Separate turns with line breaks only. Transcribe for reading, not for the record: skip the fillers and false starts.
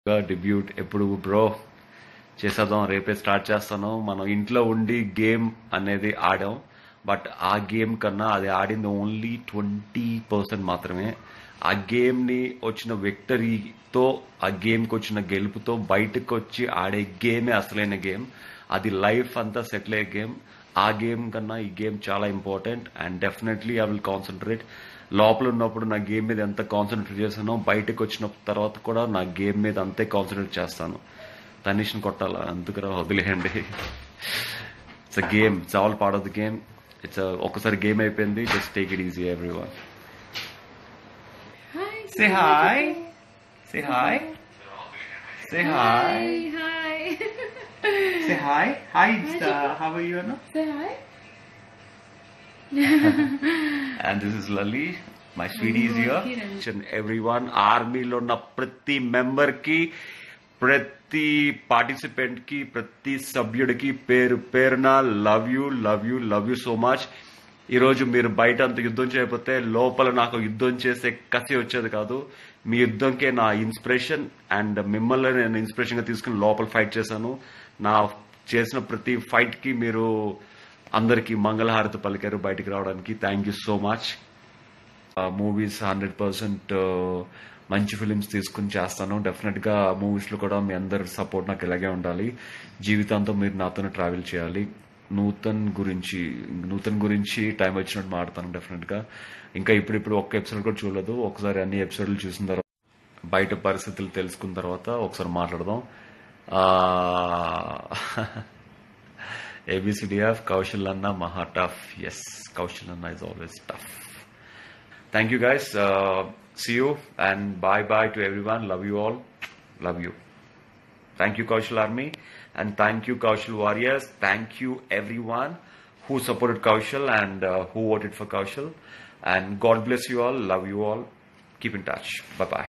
Debut ఎప్పుడు bro చేసేద్దాం, రేపే స్టార్ట్ చేస్తాను. మనం ఇంట్లో ఉండి గేమ్ అనేది ఆడాం, బట్ ఆ గేమ్ కన్నా అది ఆడింది ఓన్లీ 20% మాత్రమే. ఆ గేమ్ని వచ్చిన విక్టరీతో, ఆ గేమ్కి వచ్చిన గెలుపుతో బయటకు వచ్చి ఆడే గేమే అసలైన గేమ్. అది లైఫ్ అంతా సెటిల్ అయ్యే గేమ్. ఆ గేమ్ కన్నా ఈ గేమ్ చాలా important and definitely I will concentrate. లోపల ఉన్నప్పుడు నా గేమ్ మీద ఎంత కాన్సన్ట్రేట్ చేశానో బయటకు వచ్చిన తర్వాత కూడా నా గేమ్ మీద అంతే కాన్సన్ట్రేట్ చేస్తాను. తనీష్ని కొట్టాలా, అందుకురా వదిలేయండి. It's a game, it's all part of the game. It's ఒక్కసారి గేమ్ అయిపోయింది. Just take it easy everyone. Say hi. Say hi. Say hi.
Hi.
Say hi. Hi, how are you, Anna?
Say hi.
And this is Lali. My sweetie is here. And everyone, army lo na prati member ki, prati participant ki, prati sabhyud ki perna love you so much. ఈ రోజు మీరు బయట అంత యుద్ధం చేయకపోతే లోపల నాకు యుద్ధం చేసే కసి వచ్చేది కాదు. మీ యుద్ధంకే నా ఇన్స్పిరేషన్ అండ్ మిమ్మల్ని నేను ఇన్స్పిరేషన్ గా తీసుకుని లోపల ఫైట్ చేశాను. నా చేసిన ప్రతి ఫైట్ కి మీరు అందరికి మంగళహారతి పలికారు బయటికి రావడానికి. Thank you so much. Movies 100% మంచి ఫిలిమ్స్ తీసుకుని చేస్తాను. డెఫినెట్ గా మూవీస్ లో కూడా మీ అందరి సపోర్ట్ నాకు ఇలాగే ఉండాలి. జీవితాంతం మీరు నాతోనే ట్రావెల్ చేయాలి. నూతన్ గురించి టైం వచ్చినట్టు మాడతాను డెఫినెట్ గా. ఇంకా ఇప్పుడు ఒక్క ఎపిసోడ్ కూడా చూడలేదు. ఒకసారి అన్ని ఎపిసోడ్లు చూసిన తర్వాత బయట పరిస్థితులు తెలుసుకున్న తర్వాత ఒకసారి మాట్లాడదాం. ABCDF Kaushal Anna Maha tough. Yes, Kaushal Anna is always tough. Thank you guys. See you and bye to everyone. Love you all. Love you. Thank you Kaushal Army and thank you Kaushal Warriors. Thank you everyone who supported Kaushal and who voted for Kaushal. And God bless you all. Love you all. Keep in touch. Bye bye.